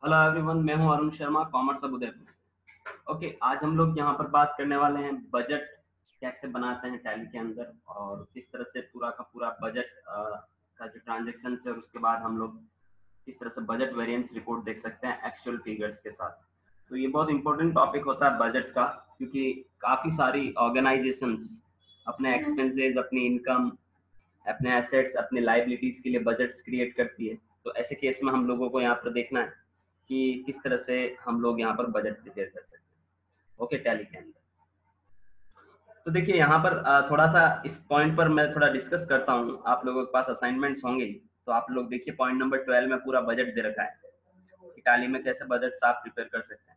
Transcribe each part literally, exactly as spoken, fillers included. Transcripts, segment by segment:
Hello everyone, मैं हूं Arun Sharma, commerce अब उदयपुर से। ओके, आज हम लोग यहाँ पर बात करने वाले हैं बजट कैसे बनाते हैं टैली के अंदर, और किस तरह से पूरा का पूरा बजट का जो ट्रांजेक्शन है, और उसके बाद हम लोग किस तरह से बजट वेरिएंस रिपोर्ट देख सकते हैं एक्चुअल फिगर्स के साथ। तो ये बहुत इंपॉर्टेंट टॉपिक होता है बजट का, क्योंकि काफ़ी सारी ऑर्गेनाइजेशंस अपने एक्सपेंसेस, अपनी इनकम, अपने एसेट्स, अपने लाइबिलिटीज के लिए बजट्स क्रिएट करती है। तो ऐसे केस में हम लोगों को यहाँ पर देखना है कि किस तरह से हम लोग यहाँ पर बजट प्रिपेयर कर सकते हैं। ओके, टैली के अंदर तो देखिए यहाँ पर थोड़ा सा इस पॉइंट पर मैं थोड़ा डिस्कस करता हूँ। आप लोगों के पास असाइनमेंट्स होंगे, तो आप लोग देखिए पॉइंट नंबर ट्वेल्व में पूरा बजट दे रखा है कि टैली में कैसे बजट आप प्रिपेयर कर सकते हैं।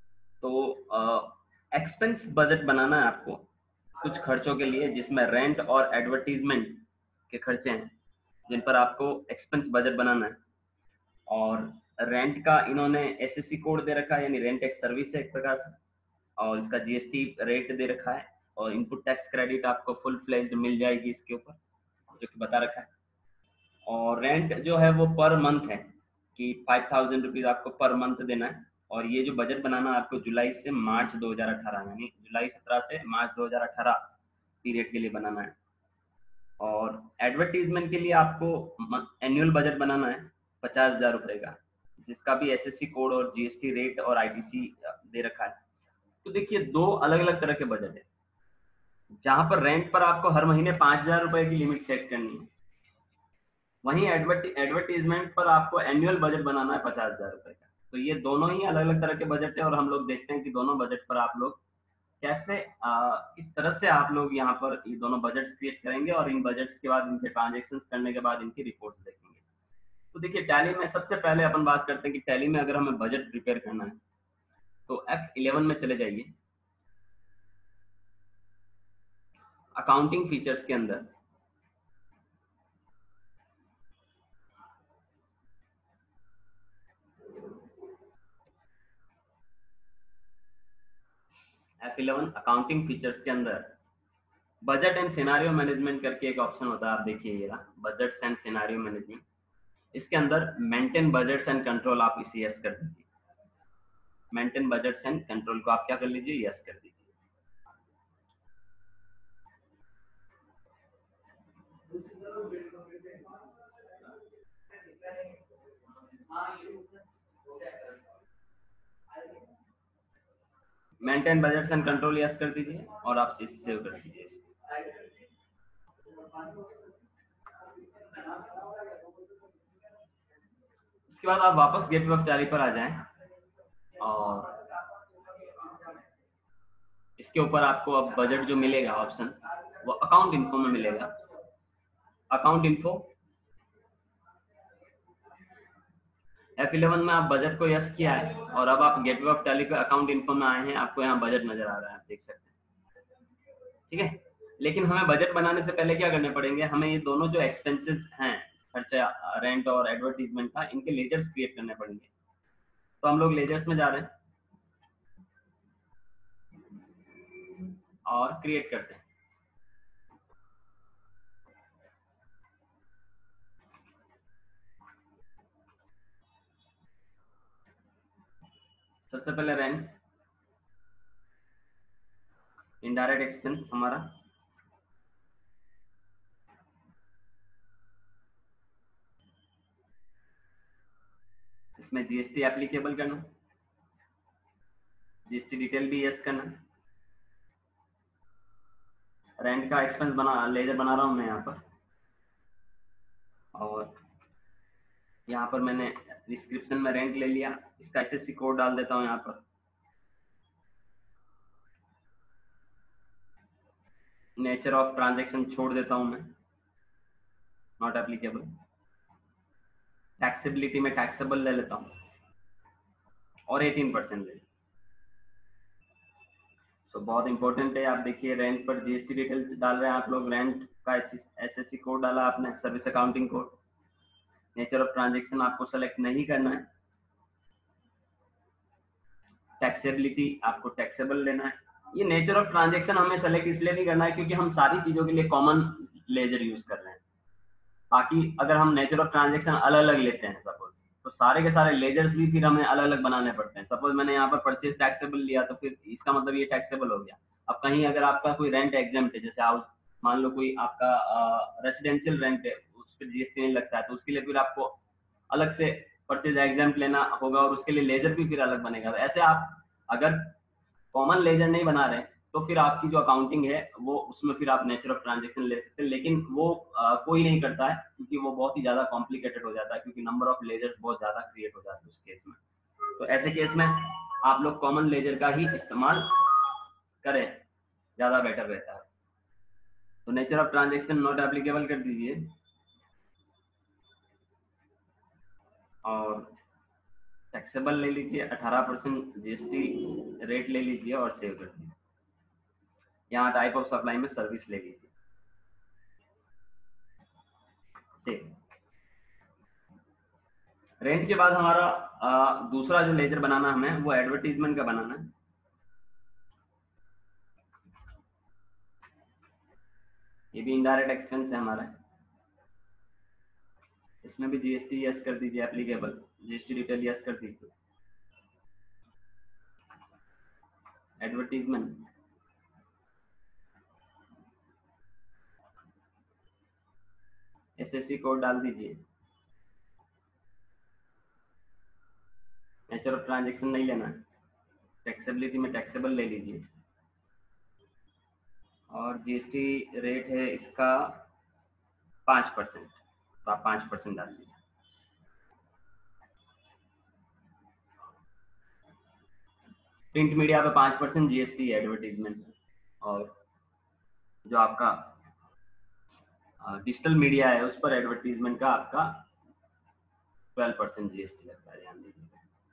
तो एक्सपेंस बजट बनाना है आपको कुछ खर्चों के लिए, जिसमें रेंट और एडवर्टीजमेंट के खर्चे हैं, जिन पर आपको एक्सपेंस बजट बनाना है। और रेंट का इन्होंने एसएससी कोड दे रखा है, यानी रेंट एक सर्विस है एक प्रकार से, और इसका जीएसटी रेट दे रखा है, और इनपुट टैक्स क्रेडिट आपको फुल फ्लेज्ड मिल जाएगी इसके ऊपर, जो कि बता रखा है। और रेंट जो है वो पर मंथ है कि फाइव थाउजेंड रुपीज आपको पर मंथ देना है। और ये जो बजट बनाना है आपको जुलाई से मार्च दो हज़ार अठारह, यानी जुलाई सत्रह से मार्च दो हज़ार अठारह पीरियड के लिए बनाना है। और एडवर्टीजमेंट के लिए आपको एनुअल बजट बनाना है पचास हजार रुपए का, जिसका भी एसएससी कोड और जीएसटी रेट और आईटीसी दे रखा है। तो देखिए दो अलग अलग तरह के बजट है, जहां पर रेंट पर आपको हर महीने पांच हजार रुपए की लिमिट सेट करनी है, वहीं एडवर्टीजमेंट पर आपको एनुअल बजट बनाना है पचास हजार रुपए का। तो ये दोनों ही अलग अलग तरह के बजट है, और हम लोग देखते हैं कि दोनों बजट पर आप लोग कैसे आ, किस तरह से आप लोग यहाँ पर ये दोनों बजट्स क्रिएट करेंगे, और इन बजट्स के बाद इनके ट्रांजेक्शन्स करने के बाद इनकी रिपोर्ट्स देखेंगे। तो देखिए टैली में सबसे पहले अपन बात करते हैं कि टैली में अगर हमें बजट प्रिपेयर करना है तो एफ इलेवन में चले जाइए। अकाउंटिंग फीचर्स के अंदर एफ इलेवन अकाउंटिंग फीचर्स के अंदर बजट एंड सिनारियो मैनेजमेंट करके एक ऑप्शन होता है। आप देखिए ये रहा, बजट्स एंड सिनारियो मैनेजमेंट। इसके अंदर मेंटेन बजट्स एंड कंट्रोल आप इसे यस कर दीजिए। मेंटेन बजट्स एंड कंट्रोल को आप क्या कर लीजिए, यस कर दीजिए। Maintain budgets and control yes कर दीजिए, और आप इसे सेव कर दीजिए। इसके बाद आप वापस गेटवे ऑफ टैली पर आ जाएं, और इसके ऊपर आपको अब बजट जो मिलेगा ऑप्शन, वो अकाउंट इन्फो में मिलेगा। अकाउंट इन्फो एफ इलेवन में आप बजट को यस किया है, और अब आप गेटवे ऑफ टैली पे अकाउंट इन्फो में आए हैं, आपको यहाँ बजट नजर आ रहा है, आप देख सकते हैं। ठीक है, लेकिन हमें बजट बनाने से पहले क्या करने पड़ेंगे, हमें ये दोनों जो एक्सपेंसेस हैं, खर्चा रेंट और एडवर्टीजमेंट का, इनके लेजर्स क्रिएट करने पड़ेंगे। तो हम लोग लेजर्स में जा रहे हैं और क्रिएट करते हैं। सबसे पहले रेंट, इनडायरेक्ट एक्सपेंस हमारा, इसमें जीएसटी एप्लीकेबल करना, जीएसटी डिटेल भी यस करना। रेंट का एक्सपेंस बना लेजर बना रहा हूं मैं यहाँ पर, और यहाँ पर मैंने डिस्क्रिप्शन में रेंट ले लिया। इसका एसएससी कोड डाल देता हूँ यहाँ पर। नेचर ऑफ ट्रांजैक्शन छोड़ देता हूँ मैं, नॉट एप्लीकेबल। टैक्सेबिलिटी में टैक्सेबल ले लेता हूँ, और अठारह परसेंट ले। सो so, बहुत इंपॉर्टेंट है। आप देखिए रेंट पर जीएसटी डिटेल्स डाल रहे हैं आप लोग, रेंट का एसएससी कोड डाला आपने, service accounting code. Nature of transaction आपको सेलेक्ट नहीं करना है। टैक्सेबिलिटी आपको टैक्सेबल लेना है। ये नेचर ऑफ ट्रांजैक्शन हमें सेलेक्ट इसलिए नहीं करना है क्योंकि हम सारी चीजों के लिए कॉमन लेजर यूज कर रहे हैं। बाकी अगर हम नेचर ऑफ ट्रांजैक्शन अलग अलग लेते हैं, सपोज तो सारे के सारे लेजर्स भी फिर हमें अलग अलग बनाने पड़ते हैं। सपोज मैंने यहाँ पर परचेज टैक्सेबल लिया तो फिर इसका मतलब ये टैक्सेबल हो गया। अब कहीं अगर आपका कोई रेंट एग्जेम्प्ट है, जैसे हाउस मान लो कोई आपका रेसिडेंशियल रेंट है, उस पर जीएसटी नहीं लगता है, तो उसके लिए फिर आपको अलग से परचेज एग्जाम्प्ट लेना होगा और उसके लिए लेजर भी फिर अलग बनेगा। तो ऐसे आप अगर कॉमन लेजर नहीं बना रहे तो फिर आपकी जो अकाउंटिंग है वो उसमें फिर आप नेचर ऑफ ट्रांजेक्शन ले सकते हैं, लेकिन वो आ, कोई नहीं करता है क्योंकि वो बहुत ही ज्यादा कॉम्प्लिकेटेड हो जाता है, क्योंकि नंबर ऑफ लेजर्स बहुत ज्यादा क्रिएट हो जाते हैं उस केस में। तो ऐसे केस में आप लोग कॉमन लेजर का ही इस्तेमाल करें, ज्यादा बेटर रहता है। तो nature of transaction not applicable कर दीजिए और टैक्सेबल ले लीजिए, अठारह परसेंट जीएसटी रेट ले लीजिए और सेव कर दीजिए। यहाँ टाइप ऑफ सप्लाई में सर्विस ले लीजिए, सेव। रेंट के बाद हमारा आ, दूसरा जो लेजर बनाना हमें वो एडवर्टीजमेंट का बनाना है। ये भी इनडायरेक्ट एक्सपेंस है हमारा, इसमें भी जीएसटी यस कर दीजिए, एप्लीकेबल जीएसटी डिटेल यस कर दीजिए। एडवर्टीजमेंट एसएससी कोड डाल दीजिए। नेचर ऑफ ट्रांजेक्शन नहीं लेना है, टैक्सेबिलिटी में टैक्सेबल ले लीजिए और जीएसटी रेट है इसका पाँच परसेंट, तो आप पाँच परसेंट डाल दीजिए। प्रिंट मीडिया पे पाँच परसेंट जीएसटी एडवर्टीजमेंट, और जो आपका डिजिटल मीडिया है उस पर एडवर्टीजमेंट का आपका ट्वेल्व परसेंट जीएसटी लगता है, ध्यान दीजिए।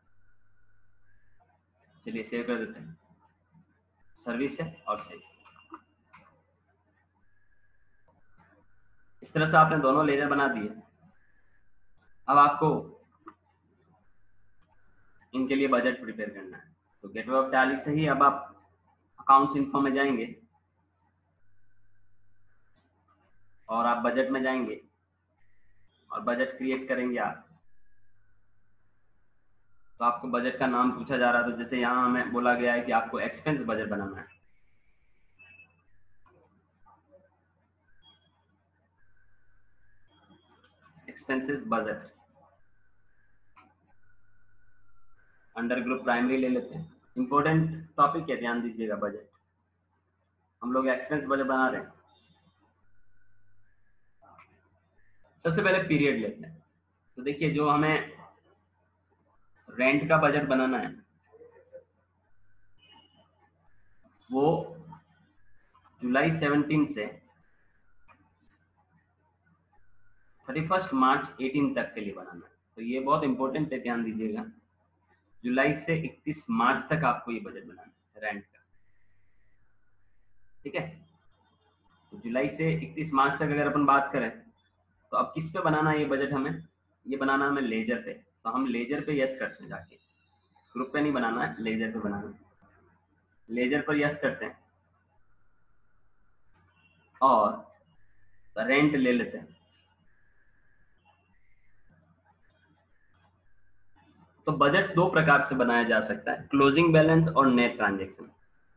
चलिए सेव कर देते हैं, सर्विस है और सेव। इस तरह से आपने दोनों लेजर बना दिए। अब आपको इनके लिए बजट प्रिपेयर करना है, तो गेटवे ऑफ टैली से ही अब आप अकाउंट्स इन्फो में जाएंगे और आप बजट में जाएंगे और बजट क्रिएट करेंगे आप। तो आपको बजट का नाम पूछा जा रहा है, तो जैसे यहाँ हमें बोला गया है कि आपको एक्सपेंस बजट बनाना है। Expenses budget under group primary ले लेते हैं। इंपॉर्टेंट टॉपिक है, ध्यान दीजिएगा। बजट हम लोग एक्सपेंस बजट बना रहे हैं। सबसे पहले पीरियड लेते हैं। तो देखिए जो हमें रेंट का बजट बनाना है वो जुलाई सेवनटीन से थर्टी फर्स्ट मार्च एटीन तक के लिए बनाना है। तो ये बहुत इंपॉर्टेंट है, ध्यान दीजिएगा। जुलाई से इकतीस मार्च तक आपको ये बजट बनाना है रेंट का, ठीक है। तो जुलाई से इकतीस मार्च तक अगर अपन बात करें तो अब किस पे बनाना है ये बजट हमें? ये बनाना हमें लेजर पे। तो हम लेजर पे यस करते हैं, जाके ग्रुप पे नहीं बनाना है, लेजर पे बनाना है। लेजर पर यस करते हैं और रेंट ले लेते हैं। तो बजट दो प्रकार से बनाया जा सकता है, क्लोजिंग बैलेंस और नेट ट्रांजेक्शन।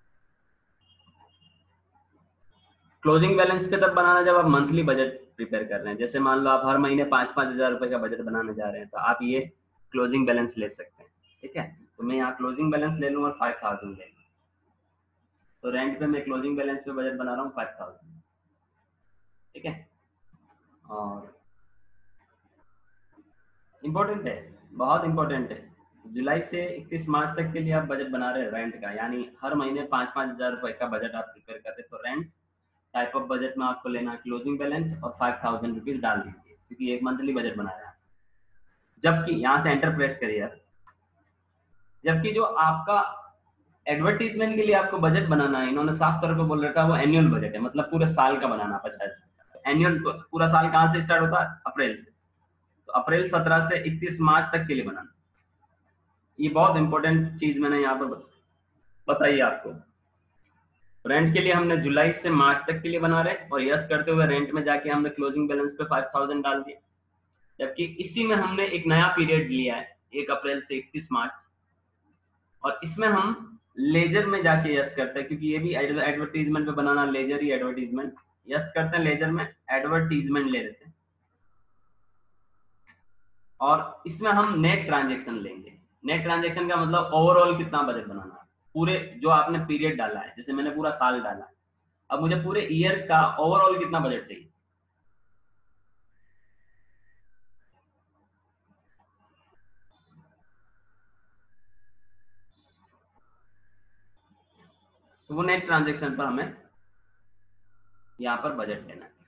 क्लोजिंग बैलेंस पे तब बनाना जब आप मंथली बजट प्रिपेयर कर रहे हैं। जैसे मान लो आप हर महीने पाँच पाँच हजार रुपए का बजट बनाने जा रहे हैं, तो आप ये क्लोजिंग बैलेंस ले सकते हैं, ठीक है। तो मैं यहाँ क्लोजिंग बैलेंस ले लूँ और फाइव थाउजेंड ले लूँ। तो रेंट पे मैं क्लोजिंग बैलेंस पे बजट बना रहा हूँ फाइव थाउजेंड, ठीक है। और इम्पोर्टेंट है, बहुत इम्पोर्टेंट है, जुलाई से इकतीस मार्च तक के लिए आप बजट बना रहे हैं रेंट का, यानी हर महीने पाँच पाँच हजार रुपए का बजट आप प्रिपेयर कर रहे हैं। तो रेंट टाइप ऑफ बजट में आपको लेना क्लोजिंग बैलेंस और फाइव थाउजेंड रुपीज डाल दीजिए, क्योंकि एक मंथली बजट बना रहा है। जबकि यहाँ से एंटर प्रेस करिए, जबकि जो आपका एडवर्टीजमेंट के लिए आपको बजट बनाना है, इन्होंने साफ तौर पर बोल रखा है वो एनुअल बजट है, मतलब पूरे साल का बनाना पचास। एनुअल पूरा साल कहाँ से स्टार्ट होता है? अप्रैल से। तो अप्रैल सत्रह से इकतीस मार्च तक के लिए बनाना। ये बहुत इंपॉर्टेंट चीज मैंने यहाँ पर बताई आपको। रेंट के लिए हमने जुलाई से मार्च तक के लिए बना रहे और यस करते हुए रेंट में जाके हमने क्लोजिंग बैलेंस पे फाइव थाउजेंड डाल दिया। जबकि इसी में हमने एक नया पीरियड लिया है एक अप्रैल से इकतीस मार्च, और इसमें हम लेजर में जाके यस करते हैं, क्योंकि ये भी एडवर्टीजमेंट पे बनाना, लेजर ही एडवर्टीजमेंट, यस करते हैं लेजर में, एडवर्टीजमेंट ले लेते हैं, और इसमें हम नेट ट्रांजेक्शन लेंगे। नेट ट्रांजेक्शन का मतलब ओवरऑल कितना बजट बनाना है, पूरे जो आपने पीरियड डाला है, जैसे मैंने पूरा साल डाला है, अब मुझे पूरे ईयर का ओवरऑल कितना बजट चाहिए। तो वो नेट ट्रांजेक्शन पर हमें यहाँ पर बजट लेना है।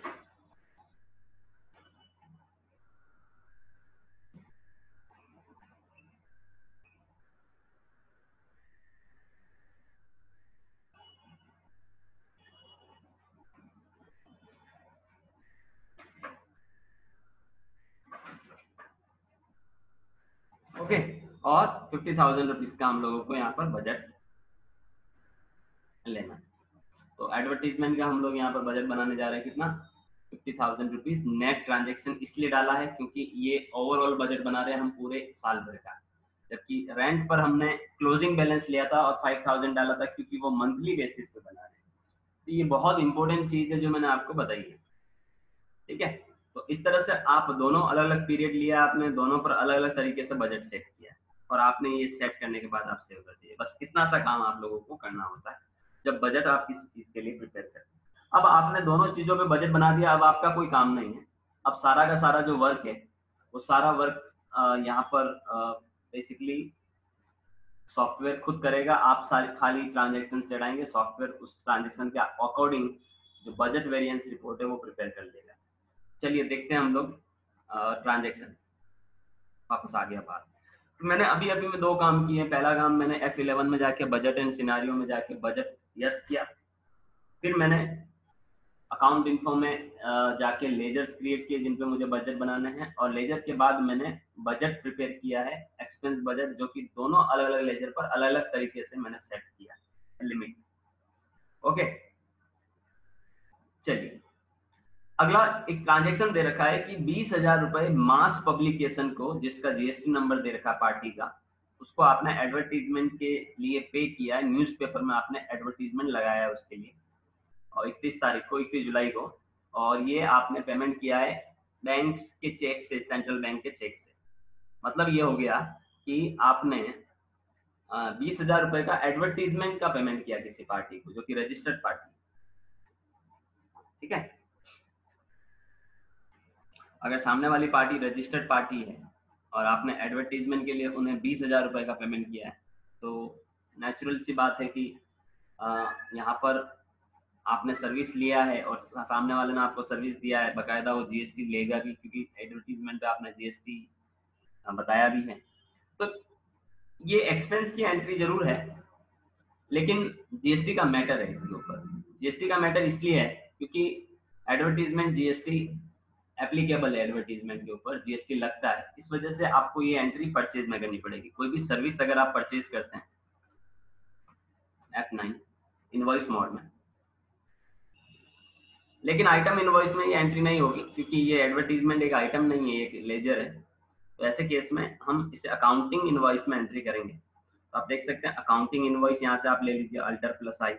ओके, और फिफ्टी थाउजेंड रुपीज का हम लोगों को यहाँ पर बजट लेना है। तो एडवर्टीजमेंट का हम लोग यहाँ पर बजट बनाने जा रहे हैं कितना, fifty thousand rupees. Net transaction इसलिए डाला है क्योंकि ये ओवरऑल बजट बना रहे हैं हम पूरे साल भर का, जबकि रेंट पर हमने क्लोजिंग बैलेंस लिया था और फाइव थाउजेंड डाला था क्योंकि वो मंथली बेसिस पे बना रहे हैं। तो ये बहुत इंपॉर्टेंट चीज है जो मैंने आपको बताई है, ठीक है। तो इस तरह से आप दोनों अलग अलग पीरियड लिया, आपने दोनों पर अलग अलग तरीके से बजट सेट किया, और आपने ये सेट करने के बाद आप सेव कर दिए। बस इतना सा काम आप लोगों को करना होता है जब बजट आप किसी चीज के लिए प्रिपेयर करते हैं। अब आपने दोनों चीजों पे बजट बना दिया, अब आपका कोई काम नहीं है। अब सारा का सारा जो वर्क है वो सारा वर्क यहाँ पर बेसिकली सॉफ्टवेयर खुद करेगा। आप सारी खाली ट्रांजेक्शन चढ़ाएंगे, सॉफ्टवेयर उस ट्रांजेक्शन के अकॉर्डिंग जो बजट वेरिएंस रिपोर्ट है वो प्रिपेयर कर लेगा। चलिए देखते हैं हम लोग ट्रांजेक्शन। वापस आ गया बात। तो मैंने अभी अभी में दो काम किए। पहला काम मैंने एफ इलेवन में जाके बजट एंड सिनारियो में जाके बजट यस किया। फिर मैंने अकाउंट इन्फो में जाके लेजर्स क्रिएट किए जिन पे मुझे बजट बनाने हैं, और लेजर के बाद मैंने बजट प्रिपेयर किया है, एक्सपेंस बजट, जो कि दोनों अलग अलग लेजर पर अलग अलग तरीके से मैंने सेट किया लिमिट। ओके, चलिए अगला एक ट्रांजेक्शन दे रखा है कि बीस हजार रुपए मास पब्लिकेशन को, जिसका जीएसटी नंबर दे रखा पार्टी का, उसको आपने एडवर्टीजमेंट के लिए पे किया है। न्यूज़पेपर में आपने एडवर्टीजमेंट लगाया है उसके लिए, और इकतीस तारीख को, इकतीस जुलाई को, और ये आपने पेमेंट किया है बैंक के चेक से, सेंट्रल बैंक के चेक से। मतलब ये हो गया कि आपने बीस हजार रुपए का एडवर्टीजमेंट का पेमेंट किया किसी पार्टी को जो कि रजिस्टर्ड पार्टी, ठीक है। अगर सामने वाली पार्टी रजिस्टर्ड पार्टी है और आपने एडवर्टीजमेंट के लिए उन्हें बीस हजार रुपए का पेमेंट किया है, तो नेचुरल सी बात है कि यहाँ पर आपने सर्विस लिया है और सामने वाले ने आपको सर्विस दिया है, बकायदा वो जीएसटी लेगा भी, क्योंकि एडवर्टीजमेंट पे आपने जीएसटी बताया भी है। तो ये एक्सपेंस की एंट्री जरूर है, लेकिन जीएसटी का मैटर है इसके ऊपर। जीएसटी का मैटर इसलिए है क्योंकि एडवर्टीजमेंट जीएसटी एप्लीकेबल है, एडवर्टीजमेंट के ऊपर जीएसटी लगता है। इस वजह से आपको ये एंट्री परचेज में करनी पड़ेगी। कोई भी सर्विस अगर आप परचेज करते हैं एफ नाइन इनवॉइस मोड में, लेकिन आइटम इनवॉइस में ये एंट्री नहीं होगी क्योंकि ये एडवर्टीजमेंट एक आइटम नहीं है, एक लेजर है। तो ऐसे केस में हम इसे अकाउंटिंग इनवॉइस में एंट्री करेंगे। तो आप देख सकते हैं अकाउंटिंग इनवॉइस, यहाँ से आप ले लीजिए अल्टर प्लस आई,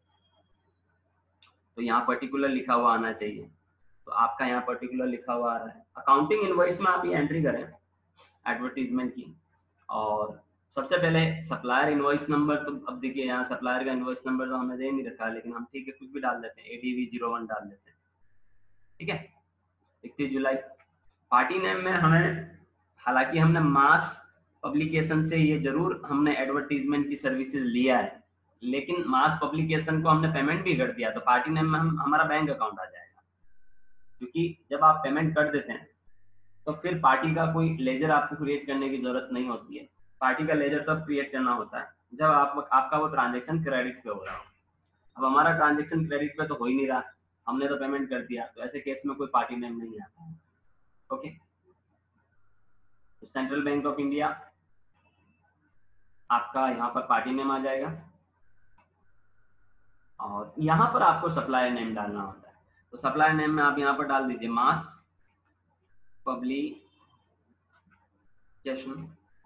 तो यहाँ पर्टिकुलर लिखा हुआ आना चाहिए। तो आपका यहाँ पर्टिकुलर लिखा हुआ आ रहा है। अकाउंटिंग इनवॉइस में आप ये एंट्री करें एडवर्टीजमेंट की, और सबसे पहले सप्लायर इनवॉइस नंबर, तो अब देखिए यहाँ सप्लायर का इनवॉइस नंबर तो हमने दे नहीं रखा है, लेकिन हम ठीक है कुछ भी डाल देते हैं, एडीवी जीरो वन डाल देते हैं, ठीक है। इकतीस जुलाई। पार्टी नेम में हमें, हालांकि हमने मास पब्लिकेशन से ये जरूर हमने एडवर्टीजमेंट की सर्विसेज लिया है, लेकिन मास पब्लिकेशन को हमने पेमेंट भी कर दिया, तो पार्टी नेम में हम हमारा बैंक अकाउंट आ जाएगा। क्योंकि जब आप पेमेंट कर देते हैं तो फिर पार्टी का कोई लेजर आपको क्रिएट करने की जरूरत नहीं होती है। पार्टी का लेजर तब क्रिएट करना होता है जब आप आपका वो ट्रांजेक्शन क्रेडिट पे हो रहा हो। अब हमारा ट्रांजेक्शन क्रेडिट पे तो हो ही नहीं रहा, हमने तो पेमेंट कर दिया, तो ऐसे केस में कोई पार्टी नेम नहीं आता। ओके, तो सेंट्रल बैंक ऑफ इंडिया आपका यहाँ पर पार्टी नेम आ जाएगा, और यहाँ पर आपको सप्लायर नेम डालना होता है। तो सप्लायर नेम में आप यहाँ पर डाल दीजिए मास पब्लिकेशन,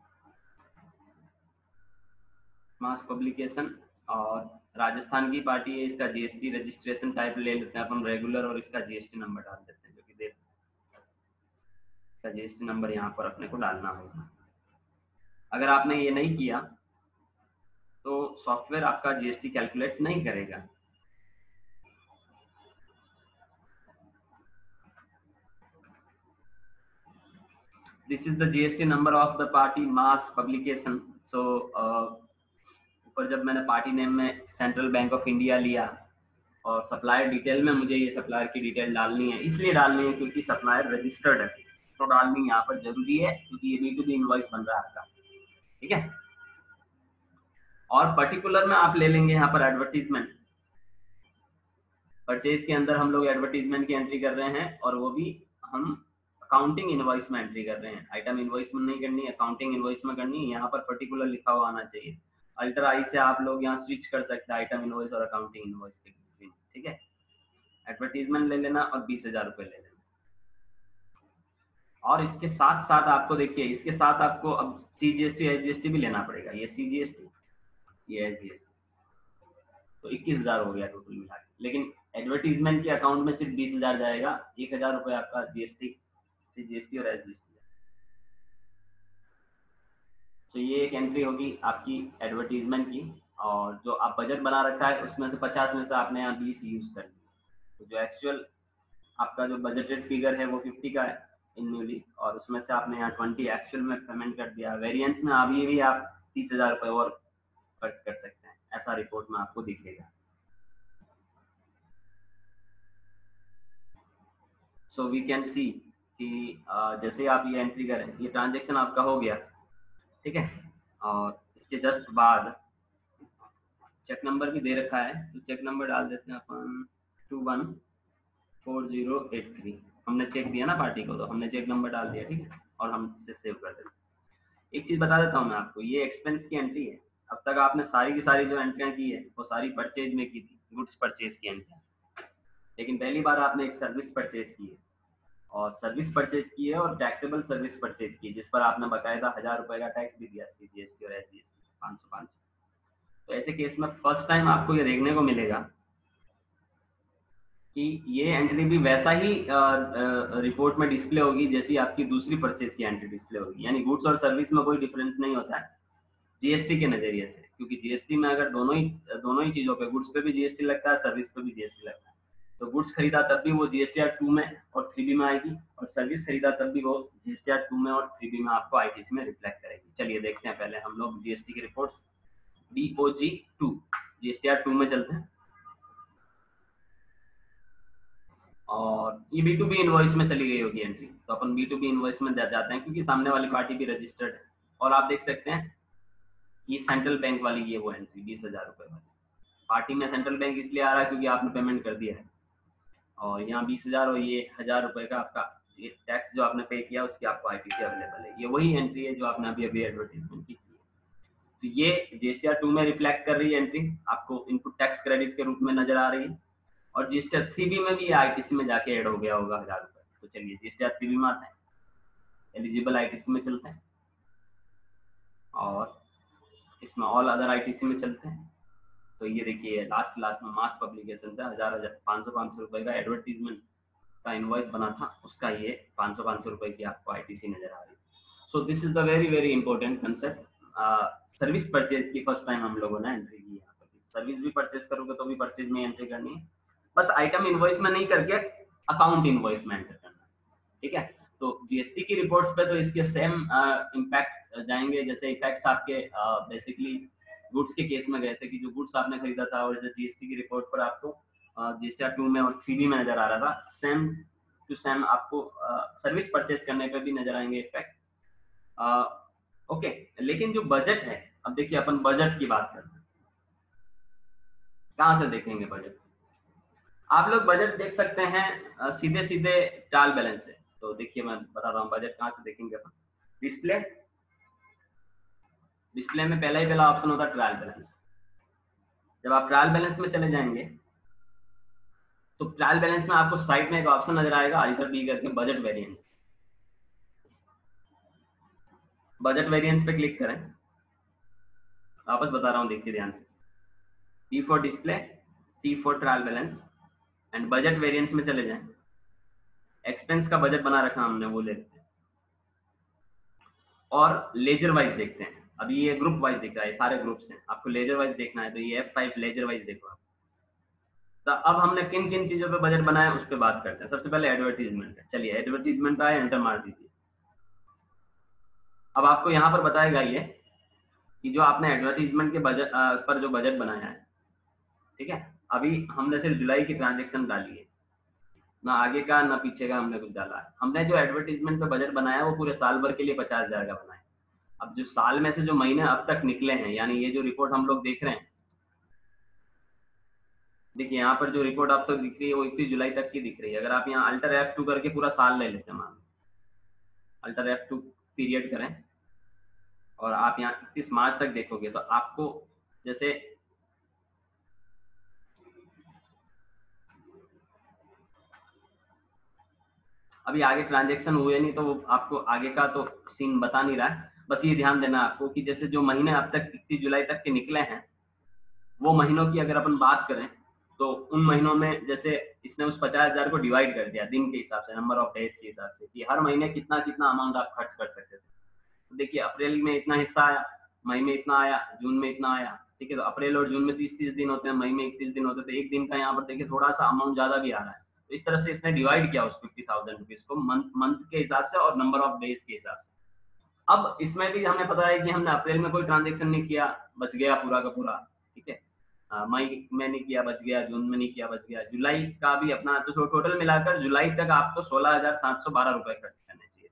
मास पब्लिकेशन, और राजस्थान की पार्टी है, इसका जीएसटी रजिस्ट्रेशन टाइप ले लेते हैं अपन रेगुलर, और इसका जीएसटी नंबर डाल देते हैं, जो कि देख इसका जीएसटी नंबर यहाँ पर अपने को डालना होगा। अगर आपने ये नहीं किया तो सॉफ्टवेयर आपका जीएसटी कैलकुलेट नहीं करेगा। This is the GST number of the party mass publication. So ऊपर जब मैंने पार्टी नेम में सेंट्रल बैंक ऑफ इंडिया लिया और सप्लायर डिटेल में मुझे ये सप्लायर की डिटेल डालनी है, इसलिए डालनी है क्योंकि सप्लायर रजिस्टर्ड है, तो डालनी यहाँ पर जरूरी है क्योंकि ये बी टू बी इनवॉइस बन रहा है आपका, ठीक है। और पर्टिकुलर में आप ले लेंगे यहाँ पर एडवर्टीजमेंट, परचेज के अंदर हम लोग एडवर्टीजमेंट की एंट्री कर रहे हैं, और वो भी हम अकाउंटिंग इनवॉइस में एंट्री कर रहे हैं। आइटम इनवॉइस में नहीं करनी है, अकाउंटिंग इनवॉइस में करनी है। यहाँ पर पर्टिकुलर लिखा हुआ आना चाहिए। अल्टर आई से आप लोग यहाँ स्विच कर सकते हैं आइटम इनवॉइस और अकाउंटिंग इनवॉइस के बीच, ठीक है। एडवर्टीजमेंट ले लेना और बीस हजार रुपये ले लेना। और इसके साथ साथ आपको देखिए, इसके साथ आपको अब C G S T S G S T भी लेना पड़ेगा। ये सी जी एस टी, ये एस जी एस टी, तो इक्कीस हजार हो गया टोटल मिला के। लेकिन एडवर्टीजमेंट के अकाउंट में सिर्फ बीस हजार जाएगा, एक हजार रुपये आपका GST, C G S T और एस जी एस टी। तो ये एक एंट्री होगी आपकी एडवर्टीजमेंट की, और जो आप बजट बना रखा है उसमें से पचास में से आपने यहाँ बीस यूज कर लिया, तो जो एक्चुअल आपका जो बजटेड फिगर है वो फिफ्टी का है एन्युअली, और उसमें से आपने यहाँ ट्वेंटी एक्चुअल में पेमेंट कर दिया। वेरिएंस में अभी भी आप तीस हजार रुपये और खर्च कर सकते हैं, ऐसा रिपोर्ट में आपको दिखेगा। सो वी कैन सी कि जैसे आप ये एंट्री करें, ये ट्रांजेक्शन आपका हो गया, ठीक है। और इसके जस्ट बाद चेक नंबर भी दे रखा है, तो चेक नंबर डाल देते हैं अपन two one four zero eight three. हमने चेक दिया ना पार्टी को, तो हमने चेक नंबर डाल दिया, ठीक है। और हम इसे सेव कर देते हैं। एक चीज बता देता हूँ मैं आपको, ये एक्सपेंस की एंट्री है। अब तक आपने सारी की सारी जो एंट्रियां की है वो सारी परचेज में की थी, गुड्स परचेज की एंट्री। लेकिन पहली बार आपने एक सर्विस परचेज की है, और सर्विस परचेज की है और टैक्सेबल सर्विस परचेज की है, जिस पर आपने बकायदा हजार रुपए का टैक्स भी दिया, सी जी एस टी और एस जी एस टी पाँच सौ पाँच सौ। तो ऐसे केस में फर्स्ट टाइम आपको ये देखने को मिलेगा कि ये एंट्री भी वैसा ही रिपोर्ट में डिस्प्ले होगी जैसी आपकी दूसरी परचेज की एंट्री डिस्प्ले होगी। यानी गुड्स और सर्विस में कोई डिफरेंस नहीं होता है जीएसटी के नजरिए से, क्योंकि जीएसटी में अगर दोनों ही दोनों ही चीजों पे, गुड्स पे भी जीएसटी लगता है, सर्विस पे भी जीएसटी लगता है। तो गुड्स खरीदा तब भी वो जीएसटीआर टू में और थ्री बी में आएगी, और सर्विस खरीदा तब भी वो जीएसटीआर टू में और थ्री बी में आपको आईटीसी में रिफ्लेक्ट करेगी। चलिए देखते हैं पहले हम लोग जीएसटी की रिपोर्ट्स डीओजी टू, जीएसटीआर टू में चलते हैं। और ये बी टू बी इनवॉइस में चली गई होगी एंट्री, तो अपन बी टू बी इनवॉइस में जाते हैं क्योंकि सामने वाली पार्टी भी रजिस्टर्ड है। और आप देख सकते हैं ये सेंट्रल बैंक वाली ये वो एंट्री बीस हजार रुपये वाली पार्टी में सेंट्रल बैंक इसलिए आ रहा है क्योंकि आपने पेमेंट कर दिया है, और यहाँ बीस हजार और ये हजार रुपये का आपका ये टैक्स जो आपने पे किया उसकी आपको आईटीसी अवेलेबल है। ये वही एंट्री है जो आपने अभी अभी एडवर्टीजमेंट की। तो ये जीएसटीआर टू में रिफ्लेक्ट कर रही है एंट्री, आपको इनपुट टैक्स क्रेडिट के रूप में नजर आ रही है। और जीएसटीआर थ्री बी में भी ये आईटीसी में जाके ऐड हो गया होगा हजार रुपये। तो चलिए जीएसटीआर थ्री बी में आते हैं, एलिजिबल आईटीसी में चलते हैं, और इसमें ऑल अदर आईटीसी में चलते हैं। तो ये देखिए लास्ट लास्ट में मास पब्लिकेशन से हजार हजार पाँच सौ पाँच सौ रुपये का एडवर्टीजमेंट का इनवॉइस बना था, उसका ये पाँच सौ पाँच सौ रुपये की आपको आईटीसी नजर आ रही है। So this is the very very important concept. Service purchase की फर्स्ट टाइम हम लोगों ने एंट्री की है। सर्विस भी परचेज करोगे तो भी परचेज में एंट्री करनी है, बस आइटम इनवॉइस में नहीं करके अकाउंट इनवॉइस में एंटर करना, ठीक है। तो जीएसटी की रिपोर्ट्स पे तो इसके सेम इम्पैक्ट जाएंगे जैसे इफेक्ट्स आपके बेसिकली गुड्स के केस में गए थे कि जो गुड्स आपने खरीदा था और जीएसटी की रिपोर्ट पर आपको जीएसटीआर टू में और थ्री बी में नजर आ रहा था, सेम टू सेम आपको सर्विस परचेज करने पे भी नजर आएंगे इफेक्ट। ओके, लेकिन जो बजट है, अब देखिए अपन बजट की बात करते हैं। कहाँ से देखेंगे बजट? आप लोग बजट देख सकते हैं सीधे सीधे ट्रायल बैलेंस से। तो देखिए मैं बता रहा हूँ बजट कहाँ से देखेंगे अपन। डिस्प्ले, डिस्प्ले में पहला ही पहला ऑप्शन होता है ट्रायल बैलेंस। जब आप ट्रायल बैलेंस में चले जाएंगे तो ट्रायल बैलेंस में आपको साइड में एक ऑप्शन नजर आएगा अल्टर बी करके बजट वेरिएंस। बजट वेरिएंस पे क्लिक करें, वापस बता रहा हूँ, देखिए ध्यान से, T for display, T for trial balance and budget variance में चले जाएं। एक्सपेंस का बजट बना रखा हमने, वो लेते हैं और लेजर वाइज देखते हैं। अभी ये ग्रुप वाइज दिख रहा है, सारे ग्रुप्स हैं, आपको लेजर वाइज देखना है तो ये एफ फाइव लेजर वाइज देखो आप। तो अब हमने किन किन चीजों पे बजट बनाया उस पर बात करते हैं। सबसे पहले एडवर्टीजमेंट है, चलिए एडवर्टीजमेंट आए, एंटर मार दीजिए। अब आपको यहाँ पर बताएगा ये कि जो आपने एडवर्टीजमेंट के बजट पर जो बजट बनाया है, ठीक है, अभी हमने सिर्फ जुलाई की ट्रांजेक्शन डाली है, ना आगे का ना पीछे का हमने कुछ डाला है। हमने जो एडवर्टीजमेंट पे बजट बनाया वो पूरे साल भर के लिए पचास हजार का बनाया। अब जो साल में से जो महीने अब तक निकले हैं, यानी ये जो रिपोर्ट हम लोग देख रहे हैं, देखिए यहाँ पर जो रिपोर्ट आप तक दिख रही है वो इकतीस जुलाई तक की दिख रही है। अगर आप यहाँ अल्टर एफ टू करके पूरा साल ले लेते हैं, मान अल्टर एफ टू पीरियड करें और आप यहाँ इकतीस मार्च तक देखोगे तो आपको जैसे अभी आगे ट्रांजेक्शन हुए नहीं तो वो आपको आगे का तो सीन बता नहीं रहा है। बस ये ध्यान देना आपको कि जैसे जो महीने अब तक इकतीस जुलाई तक के निकले हैं, वो महीनों की अगर अपन बात करें तो उन महीनों में जैसे इसने उस पचास हजार को डिवाइड कर दिया दिन के हिसाब से, नंबर ऑफ डेज के हिसाब से, कि हर महीने कितना कितना अमाउंट आप खर्च कर सकते थे। तो देखिए अप्रैल में इतना हिस्सा आया, मई में इतना आया, जून में इतना आया, ठीक है। तो अप्रैल और जून में तीस तीस दिन होते हैं, मई में इकतीस दिन होते हैं, तो एक दिन का यहाँ पर देखिए थोड़ा सा अमाउंट ज्यादा भी आ रहा है। तो इस तरह से इसने डिवाइड किया उस फिफ्टी थाउजेंड रुपीज को मंथ मंथ के हिसाब से और नंबर ऑफ डेज के हिसाब से। अब इसमें भी हमें पता है कि हमने अप्रैल में कोई ट्रांजेक्शन नहीं किया, बच गया पूरा का पूरा, ठीक है। मई में नहीं किया, बच गया, जून में नहीं किया, बच गया, जुलाई का भी अपना, तो टोटल मिलाकर जुलाई तक आपको सोलह हजार सात सौ बारह रुपए खर्च करने चाहिए,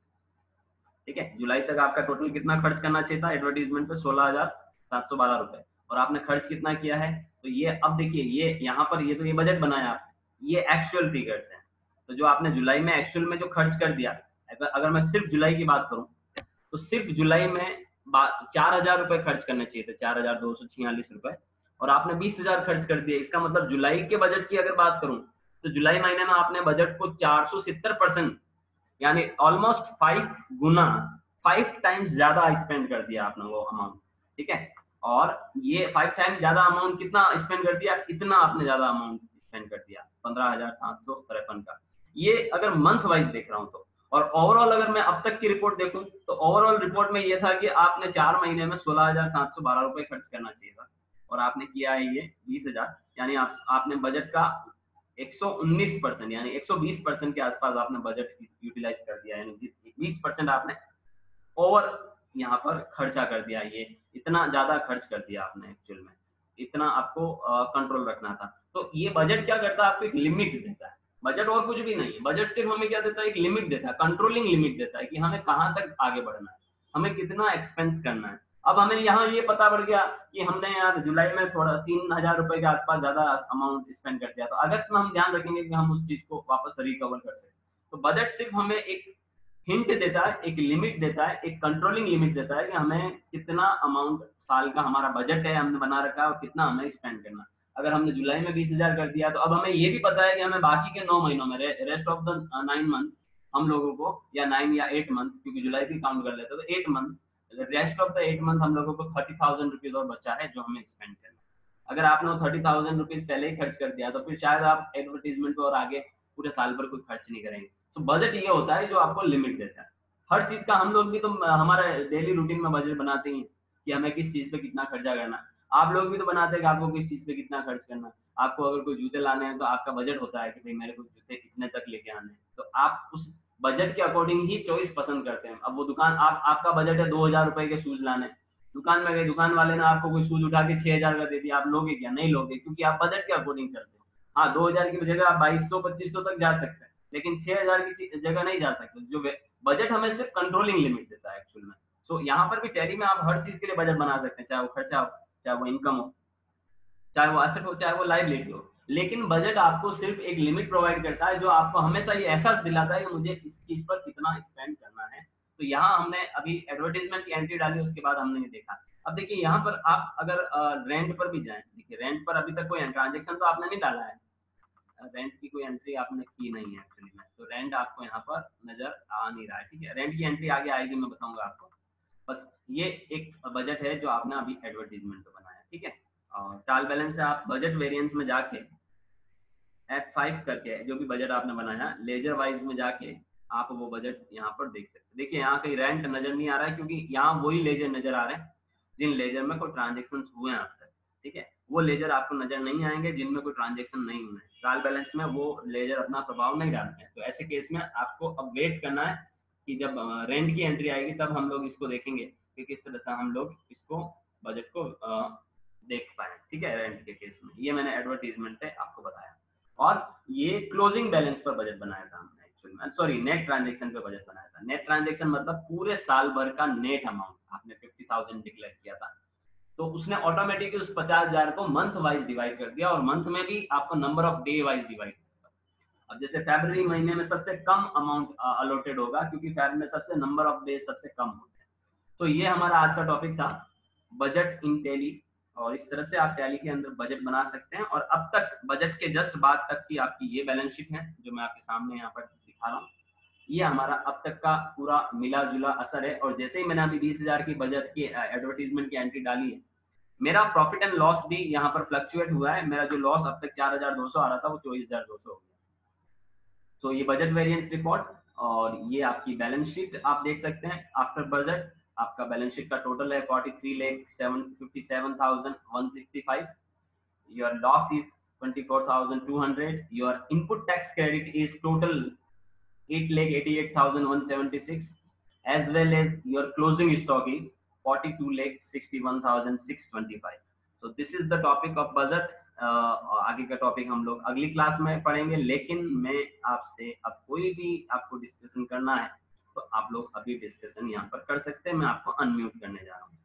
ठीक है। जुलाई तक आपका टोटल कितना खर्च करना चाहिए था एडवर्टीजमेंट पे? सोलह हजार सात सौ बारह रुपए। और आपने खर्च कितना किया है? तो ये अब देखिए, ये यहाँ पर ये तो ये बजट बनाया, ये एक्चुअल फिगर्स हैं। तो जो आपने जुलाई में एक्चुअल में जो खर्च कर दिया, अगर अगर मैं सिर्फ जुलाई की बात करूं तो सिर्फ जुलाई में चार हजार रुपए खर्च करने चाहिए थे, चार हजार दो सौ छियालीस रुपए, और आपने बीस हजार खर्च कर दिया। इसका मतलब जुलाई के बजट की अगर बात करूं तो जुलाई महीने में आपने बजट को चार सौ सत्तर परसेंट यानी ऑलमोस्ट फाइव गुना, फाइव टाइम्स ज्यादा स्पेंड कर दिया आपने वो अमाउंट, ठीक है। और ये फाइव टाइम्स ज्यादा अमाउंट कितना स्पेंड कर दिया? इतना आपने ज्यादा अमाउंट स्पेंड कर दिया, पंद्रह हजार सात सौ तिरपन का। ये अगर मंथ वाइज देख रहा हूं तो। और ओवरऑल अगर मैं अब तक की रिपोर्ट देखूं तो ओवरऑल रिपोर्ट में ये था कि आपने चार महीने में सोलह हजार सात सौ बारह रुपए खर्च करना चाहिए था, और आपने किया है ये बीस हजार, यानी आप, आपने बजट का एक सौ उन्नीस परसेंट यानी एक सौ बीस परसेंट के आसपास आपने बजट यूटिलाइज कर दिया, यानी बीस परसेंट आपने ओवर यहाँ पर खर्चा कर दिया। ये इतना ज्यादा खर्च कर दिया आपने एक्चुअल में, इतना आपको कंट्रोल रखना था। तो ये बजट क्या करता है? आपको एक लिमिट देता है। बजट और कुछ भी नहीं है, बजट सिर्फ हमें क्या देता है? एक लिमिट देता है, कंट्रोलिंग लिमिट देता है कि हमें कहाँ तक आगे बढ़ना है, हमें कितना एक्सपेंस करना है। अब हमें यहाँ ये पता पड़ गया कि हमने यार जुलाई में थोड़ा तीन हजार रुपए के आसपास ज्यादा अमाउंट स्पेंड कर दिया, तो अगस्त में हम ध्यान रखेंगे कि हम उस चीज को वापस रिकवर कर सकें। तो बजट सिर्फ हमें एक हिंट देता है, एक लिमिट देता है, एक कंट्रोलिंग लिमिट देता है कि हमें कितना अमाउंट साल का हमारा बजट है हमने बना रखा है और कितना हमें स्पेंड करना। अगर हमने जुलाई में बीस हजार कर दिया तो अब हमें ये भी पता है कि हमें बाकी के नौ महीनों में, rest of the nine month हम लोगों को, या नाइन या एट मंथ, क्योंकि जुलाई भी काउंट कर लेते हैं, तो eight month, rest of the eight month हम लोगों को थर्टी थाउजेंड रुपीज और बचा है जो हमें स्पेंड करना। अगर आपने थर्टी थाउजेंड रुपीज पहले ही खर्च कर दिया तो फिर शायद आप एडवर्टीजमेंट और आगे पूरे साल भर कोई खर्च नहीं करेंगे। तो बजट ये होता है जो आपको लिमिट देता है हर चीज का। हम लोग भी तो हमारा डेली रूटीन में बजट बनाते हैं कि हमें किस चीज पे कितना खर्चा करना। आप लोग भी तो बनाते हैं कि आपको किस चीज पे कितना खर्च करना। आपको अगर कोई जूते लाने हैं तो आपका बजट होता है कि भाई मेरे को जूते कितने तक लेके आने हैं, तो आप उस बजट के अकॉर्डिंग ही चॉइस पसंद करते हैं। अब वो दुकान, आप आपका बजट है दो हजार रुपए के शूज लाने, दुकान में गए, दुकान वाले ने आपको कोई शूज उठा के छह हजार का दे दिया, आप लोगे क्या? नहीं लोगे, क्योंकि आप बजट के अकॉर्डिंग चलते हो। हाँ, दो हजार की जगह आप बाईस सौ पच्चीस सौ तक जा सकते हैं, लेकिन छह हजार की जगह नहीं जा सकते। जो बजट हमें सिर्फ कंट्रोलिंग लिमिट देता है एक्चुअल में। सो so, यहाँ पर भी टैली में आप हर चीज के लिए बजट बना सकते हैं, चाहे वो खर्चा हो, चाहे वो इनकम हो, चाहे वो एसेट हो, चाहे वो लायबिलिटी हो। लेकिन बजट आपको सिर्फ एक लिमिट प्रोवाइड करता है जो आपको हमेशा ये एहसास दिलाता है कि मुझे इस चीज पर कितना स्पेंड करना है। तो यहाँ हमने अभी एडवर्टीजमेंट की एंट्री डाली, उसके बाद हमने ये देखा। अब देखिए यहाँ पर आप अगर रेंट पर भी जाएं, देखिए रेंट पर अभी तक कोई ट्रांजेक्शन तो आपने नहीं डाला है, रेंट की कोई एंट्री आपने की नहीं है एक्चुअली में, तो रेंट आपको यहाँ पर नजर आ नहीं रहा है, ठीक है। रेंट की एंट्री आगे आएगी, मैं बताऊंगा आपको। बस ये एक बजट है जो आपने अभी एडवर्टाइजमेंट पे बनाया, ठीक है। और ट्रायल बैलेंस से आप बजट वेरिएंस में जाके एफ फाइव करके जो भी बजट आपने बनाया लेजर वाइज में जाके आप वो बजट यहाँ पर देख सकते हैं। देखिए यहाँ कहीं रेंट नजर नहीं आ रहा है क्योंकि यहाँ वही लेजर नजर आ रहे हैं जिन लेजर में कोई ट्रांजेक्शन हुए हैं अब तक, ठीक है। वो लेजर आपको नजर नहीं आएंगे जिनमें कोई ट्रांजेक्शन नहीं हुए। ट्रायल बैलेंस में वो लेजर अपना प्रभाव नहीं डालते हैं। तो ऐसे केस में आपको अब वेट करना है कि जब रेंट की एंट्री आएगी तब हम लोग इसको देखेंगे कि किस तरह से हम लोग इसको बजट को अ, देख पाए, ठीक है। रेंट के केस में ये मैंने एडवर्टीजमेंट पे आपको बताया। और ये क्लोजिंग बैलेंस पर बजट बनाया था हमने एक्चुअली में, सॉरी नेट ट्रांजेक्शन पे बजट बनाया था। नेट ट्रांजेक्शन मतलब पूरे साल भर का नेट अमाउंट आपने फिफ्टी थाउजेंड डिक्लेयर किया था, तो उसने ऑटोमेटिकली उस पचास हजार को मंथ वाइज डिवाइड कर दिया और मंथ में भी आपको number of day wise divide किया। अब जैसे फरवरी महीने में सबसे कम अमाउंट अलॉटेड होगा क्योंकि फरवरी में सबसे नंबर ऑफ डे सबसे कम होते हैं। तो ये हमारा आज का टॉपिक था, बजट इन टैली। और इस तरह से आप टैली के अंदर बजट बना सकते हैं। और अब तक बजट के जस्ट बाद तक की आपकी ये बैलेंस शीट है जो मैं आपके सामने यहाँ पर दिखा रहा हूँ। ये हमारा अब तक का पूरा मिला जुला असर है। और जैसे ही मैंने अभी बीस हजार की बजट की एडवर्टीजमेंट की एंट्री डाली है, मेरा प्रॉफिट एंड लॉस भी यहाँ पर फ्लक्चुएट हुआ है। मेरा जो लॉस अब तक चार हजार दो सौ आ रहा था वो चौबीस हजार दो सौ हो गया। तो ये बजट वेरिएंस रिपोर्ट और ये आपकी बैलेंस शीट आप देख सकते हैं। आफ्टर बजट आपका बैलेंस शीट का टोटल है forty three lakh seven fifty seven thousand one sixty five. Your loss is twenty four thousand two hundred. Your input tax credit is total eight lakh eighty-eight thousand one hundred seventy-six, as well as your closing stock is forty-two lakh sixty-one thousand six hundred twenty-five. So this is the topic of budget. uh, आगे का topic हम लोग अगली class में पढ़ेंगे, लेकिन मैं आपसे अब कोई भी आपको डिस्कशन करना है तो आप लोग अभी डिस्कशन यहाँ पर कर सकते हैं। मैं आपको अनम्यूट करने जा रहा हूँ।